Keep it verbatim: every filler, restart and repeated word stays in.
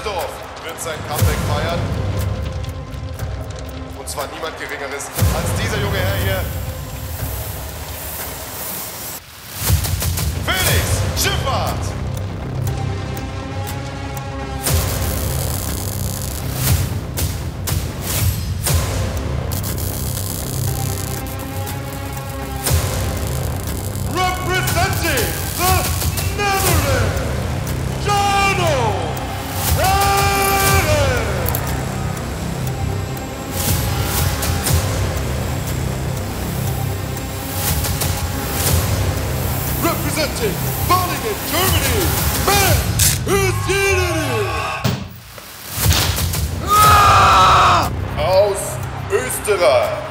Düsseldorf wird sein Comeback feiern. Und zwar niemand Geringeres als dieser junge Herr hier. Felix Schifffahrt! Representing the Netherlands, Jarno Herren! Representing Bolingen, Germany, Man is Unity! Aus Österreich.